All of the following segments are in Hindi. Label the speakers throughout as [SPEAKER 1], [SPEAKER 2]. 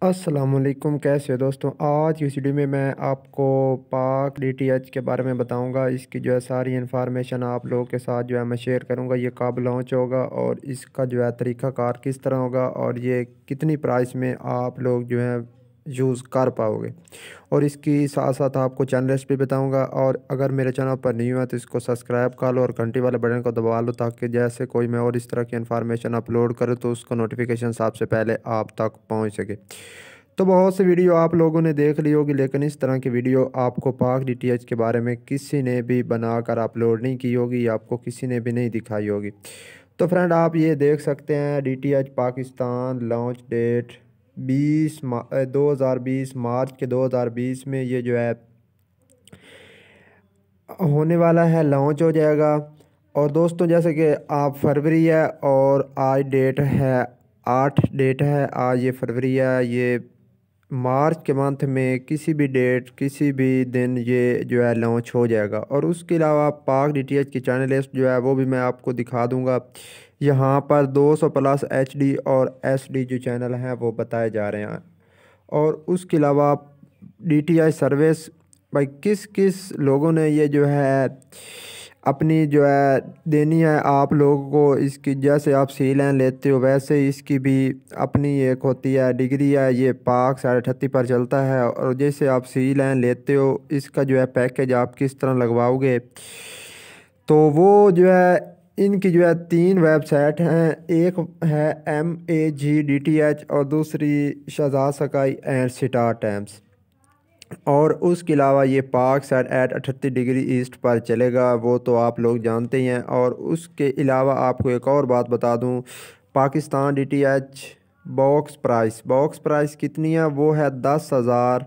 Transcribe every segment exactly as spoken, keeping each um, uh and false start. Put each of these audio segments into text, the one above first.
[SPEAKER 1] अस्सलामुअलैकुम, कैसे हो दोस्तों। आज की इस वीडियो में मैं आपको पाक डीटीएच के बारे में बताऊंगा। इसकी जो है सारी इन्फॉर्मेशन आप लोगों के साथ जो है मैं शेयर करूंगा। ये कब लॉन्च होगा और इसका जो है तरीक़ाकार किस तरह होगा और ये कितनी प्राइस में आप लोग जो है यूज़ कर पाओगे। और इसकी साथ साथ आपको चैनल रेसिपी बताऊंगा। और अगर मेरे चैनल पर न्यू है तो इसको सब्सक्राइब कर लो और घंटी वाले बटन को दबा लो, ताकि जैसे कोई मैं और इस तरह की इन्फॉर्मेशन अपलोड करूँ तो उसका नोटिफिकेशन सबसे पहले आप तक पहुंच सके। तो बहुत से वीडियो आप लोगों ने देख ली होगी, लेकिन इस तरह की वीडियो आपको पाक डीटीएच के बारे में किसी ने भी बनाकर अपलोड नहीं की होगी, आपको किसी ने भी नहीं दिखाई होगी। तो फ्रेंड, आप ये देख सकते हैं डीटीएच पाकिस्तान लॉन्च डेट बीस दो हज़ार बीस मार्च के दो हज़ार बीस में ये जो है होने वाला है, लॉन्च हो जाएगा। और दोस्तों, जैसे कि आप फरवरी है और आज डेट है आठ डेट है, आज ये फरवरी है। ये मार्च के मंथ में किसी भी डेट किसी भी दिन ये जो है लॉन्च हो जाएगा। और उसके अलावा पाक डीटीएच की चैनल लिस्ट जो है वो भी मैं आपको दिखा दूंगा। यहाँ पर दो सौ प्लस एचडी और एसडी जो चैनल हैं वो बताए जा रहे हैं। और उसके अलावा डीटीएच सर्विस भाई किस किस लोगों ने ये जो है अपनी जो है देनी है आप लोगों को। इसकी जैसे आप सी लाइन लेते हो वैसे ही इसकी भी अपनी एक होती है डिग्री है। ये पाक साढ़े अठत्ती पर चलता है। और जैसे आप सी लाइन लेते हो इसका जो है पैकेज आप किस तरह लगवाओगे, तो वो जो है इनकी जो है तीन वेबसाइट हैं। एक है M A G D T H और दूसरी Shahzad sky and star times. और उसके अलावा ये पाक साइड एट अठत्तीस डिग्री ईस्ट पर चलेगा, वो तो आप लोग जानते ही हैं। और उसके अलावा आपको एक और बात बता दूं, Pakistan DTH box price box price कितनी है, वो है दस हज़ार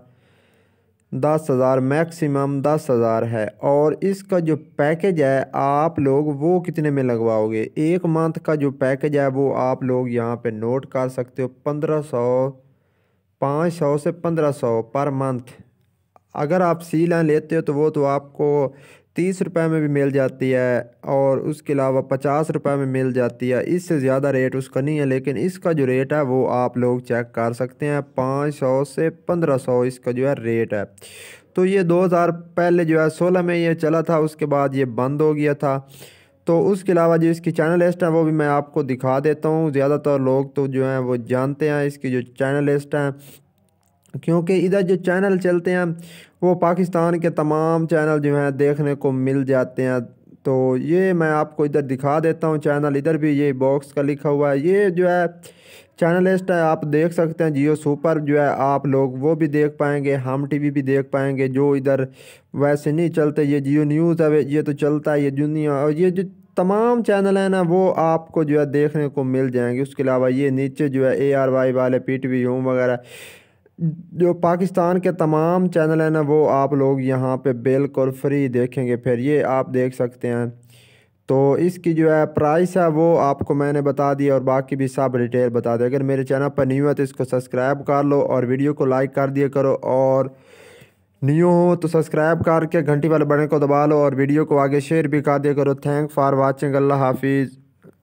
[SPEAKER 1] दस हज़ार मैक्सिमम दस हज़ार है। और इसका जो पैकेज है आप लोग वो कितने में लगवाओगे। एक मंथ का जो पैकेज है वो आप लोग यहाँ पे नोट कर सकते हो, पंद्रह सौ पाँच सौ से पंद्रह सौ पर मंथ। अगर आप सी लाइन लेते हो तो वो तो आपको तीस रुपए में भी मिल जाती है और उसके अलावा पचास रुपए में मिल जाती है। इससे ज़्यादा रेट उसका नहीं है, लेकिन इसका जो रेट है वो आप लोग चेक कर सकते हैं, पाँच सौ से पंद्रह सौ इसका जो है रेट है। तो ये दो हज़ार पहले जो है सोलह में ये चला था, उसके बाद ये बंद हो गया था। तो उसके अलावा जो इसकी चैनल लिस्ट है वो भी मैं आपको दिखा देता हूँ। ज़्यादातर लोग तो जो हैं वो जानते हैं इसकी जो चैनल लिस्ट है, क्योंकि इधर जो चैनल चलते हैं वो पाकिस्तान के तमाम चैनल जो हैं देखने को मिल जाते हैं। तो ये मैं आपको इधर दिखा देता हूँ चैनल। इधर भी ये बॉक्स का लिखा हुआ है, ये जो है चैनल लिस्ट है, आप देख सकते हैं। जियो सुपर जो है आप लोग वो भी देख पाएंगे, हम टीवी भी देख पाएंगे, जो इधर वैसे नहीं चलते। ये जियो न्यूज़ है ये तो चलता है, ये दुनिया और ये जो तमाम चैनल है ना वो आपको जो है देखने को मिल जाएंगे। उसके अलावा ये नीचे जो है ए आर वाई वाले पी टी वी होम वगैरह जो पाकिस्तान के तमाम चैनल हैं ना वो आप लोग यहाँ पे बिल्कुल फ्री देखेंगे। फिर ये आप देख सकते हैं। तो इसकी जो है प्राइस है वो आपको मैंने बता दिया और बाकी भी सब डिटेल बता दें। अगर मेरे चैनल पर न्यू है तो इसको सब्सक्राइब कर लो और वीडियो को लाइक कर दिया करो। और न्यू हो तो सब्सक्राइब करके घंटी वाले बटन को दबा लो और वीडियो को आगे शेयर भी कर दिया करो। Thank for watching. अल्लाह हाफिज़।